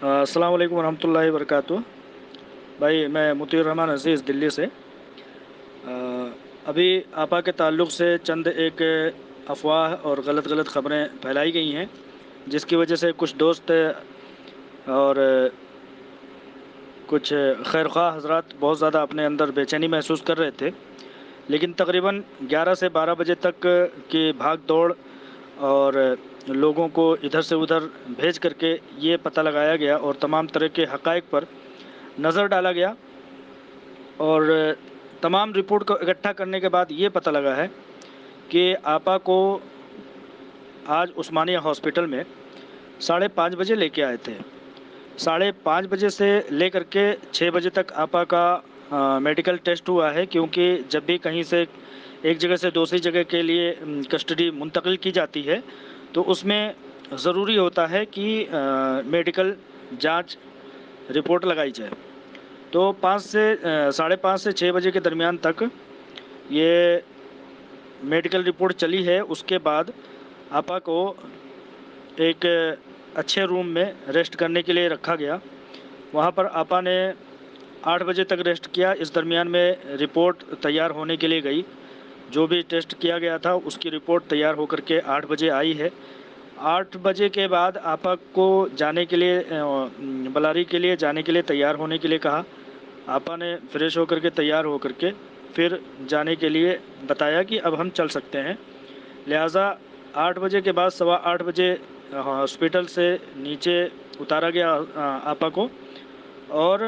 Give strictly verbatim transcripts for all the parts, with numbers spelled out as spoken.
अस्सलाम वालेकुम वरहमतुल्लाहि वबरकातुहू। भाई मैं मुतीउर रहमान अज़ीज़ दिल्ली से। अ, अभी आपा के ताल्लुक़ से चंद एक अफवाह और गलत गलत ख़बरें फैलाई गई हैं, जिसकी वजह से कुछ दोस्त और कुछ खैरख्वाह हज़रात बहुत ज़्यादा अपने अंदर बेचैनी महसूस कर रहे थे। लेकिन तकरीबन ग्यारह से बारह बजे तक की भाग दौड़ और लोगों को इधर से उधर भेज करके ये पता लगाया गया और तमाम तरह के हक़ाइक़ पर नज़र डाला गया और तमाम रिपोर्ट को इकट्ठा करने के बाद ये पता लगा है कि आपा को आज उस्मानिया हॉस्पिटल में साढ़े पाँच बजे लेके आए थे। साढ़े पाँच बजे से लेकर के छः बजे तक आपा का आ, मेडिकल टेस्ट हुआ है, क्योंकि जब भी कहीं से एक जगह से दूसरी जगह के लिए कस्टडी मुंतकिल की जाती है तो उसमें ज़रूरी होता है कि आ, मेडिकल जांच रिपोर्ट लगाई जाए। तो पाँच से साढ़े पाँच से छः बजे के दरमियान तक ये मेडिकल रिपोर्ट चली है। उसके बाद आपा को एक अच्छे रूम में रेस्ट करने के लिए रखा गया। वहाँ पर आपा ने आठ बजे तक रेस्ट किया। इस दरमियान में रिपोर्ट तैयार होने के लिए गई। जो भी टेस्ट किया गया था उसकी रिपोर्ट तैयार होकर के आठ बजे आई है। आठ बजे के बाद आपा को जाने के लिए बलारी के लिए जाने के लिए तैयार होने के लिए कहा। आपा ने फ्रेश होकर के तैयार होकर के फिर जाने के लिए बताया कि अब हम चल सकते हैं। लिहाजा आठ बजे के बाद सवा आठ बजे हॉस्पिटल से नीचे उतारा गया आपा को और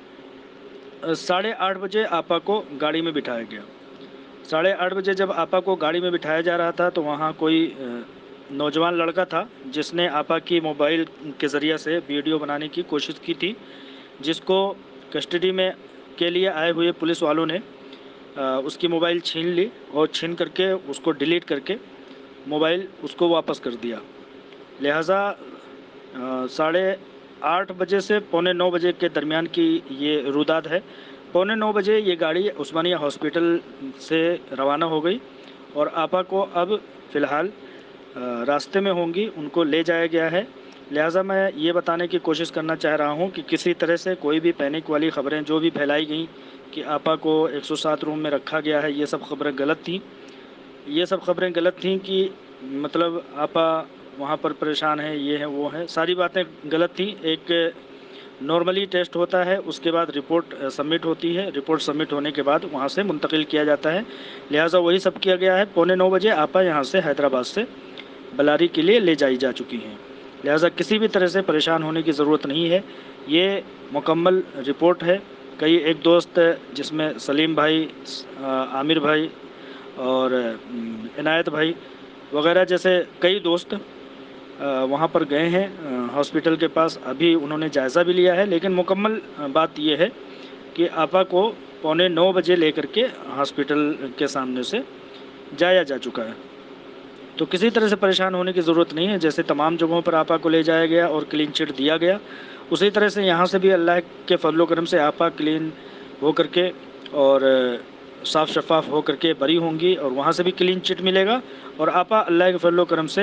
साढ़े आठ बजे आपा को गाड़ी में बिठाया गया। साढ़े आठ बजे जब आपा को गाड़ी में बिठाया जा रहा था तो वहाँ कोई नौजवान लड़का था जिसने आपा की मोबाइल के ज़रिए से वीडियो बनाने की कोशिश की थी, जिसको कस्टडी में के लिए आए हुए पुलिस वालों ने आ, उसकी मोबाइल छीन ली और छीन करके उसको डिलीट करके मोबाइल उसको वापस कर दिया। लिहाजा साढ़े आठ बजे से पौने नौ बजे के दरमियान की ये रुदाद है। पौने नौ बजे ये गाड़ी उस्मानिया हॉस्पिटल से रवाना हो गई और आपा को अब फ़िलहाल रास्ते में होंगी, उनको ले जाया गया है। लिहाजा मैं ये बताने की कोशिश करना चाह रहा हूँ कि किसी तरह से कोई भी पैनिक वाली ख़बरें जो भी फैलाई गई कि आपा को एक सौ सात रूम में रखा गया है, ये सब ख़बरें गलत थी। ये सब ख़बरें गलत थीं कि मतलब आपा वहाँ पर परेशान है, ये है वो है, सारी बातें गलत थी। एक नॉर्मली टेस्ट होता है, उसके बाद रिपोर्ट सबमिट होती है। रिपोर्ट सबमिट होने के बाद वहाँ से मुंतकिल किया जाता है। लिहाजा वही सब किया गया है। पौने नौ बजे आपा यहाँ से हैदराबाद से बलारी के लिए ले जाई जा चुकी हैं। लिहाजा किसी भी तरह से परेशान होने की ज़रूरत नहीं है। ये मुकम्मल रिपोर्ट है। कई एक दोस्त जिसमें सलीम भाई, आमिर भाई और इनायत भाई वगैरह जैसे कई दोस्त वहाँ पर गए हैं हॉस्पिटल के पास। अभी उन्होंने जायज़ा भी लिया है, लेकिन मुकम्मल बात यह है कि आपा को पौने नौ बजे लेकर के हॉस्पिटल के सामने से जाया जा चुका है। तो किसी तरह से परेशान होने की ज़रूरत नहीं है। जैसे तमाम जगहों पर आपा को ले जाया गया और क्लीन चिट दिया गया, उसी तरह से यहाँ से भी अल्लाह के फजल करम से आपा क्लीन हो करके और साफ़ शफाफ हो करके बरी होंगी और वहाँ से भी क्लीन चिट मिलेगा। और आपा अल्लाह के फजल करम से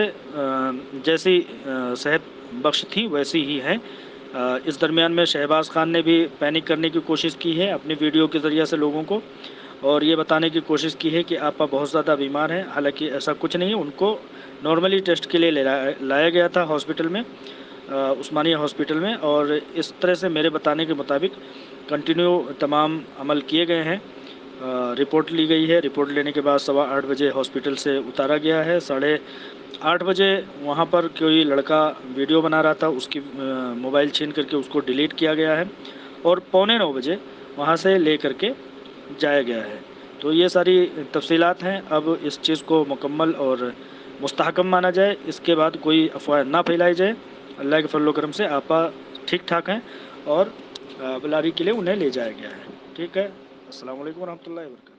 जैसी सेहत बख्श थी वैसी ही हैं। इस दरमियान में शहबाज खान ने भी पैनिक करने की कोशिश की है अपनी वीडियो के ज़रिए से लोगों को, और ये बताने की कोशिश की है कि आपा बहुत ज़्यादा बीमार हैं। हालांकि ऐसा कुछ नहीं है, उनको नॉर्मली टेस्ट के लिए ले लाया गया था हॉस्पिटल में, उस्मानिया हॉस्पिटल में। और इस तरह से मेरे बताने के मुताबिक कंटिन्यू तमाम अमल किए गए हैं। रिपोर्ट ली गई है। रिपोर्ट लेने के बाद सवा आठ बजे हॉस्पिटल से उतारा गया है। साढ़े आठ बजे वहाँ पर कोई लड़का वीडियो बना रहा था, उसकी मोबाइल छीन करके उसको डिलीट किया गया है और पौने नौ बजे वहाँ से ले करके जाया गया है। तो ये सारी तफसीलात हैं। अब इस चीज़ को मुकम्मल और मुस्तहकम माना जाए, इसके बाद कोई अफवाह ना फैलाई जाए। अल्लाह के फजल करम से आपा ठीक ठाक हैं और बलारी के लिए उन्हें ले जाया गया है। ठीक है। अस्सलाम वालेकुम रहमतुल्लाहि व बरकातहू।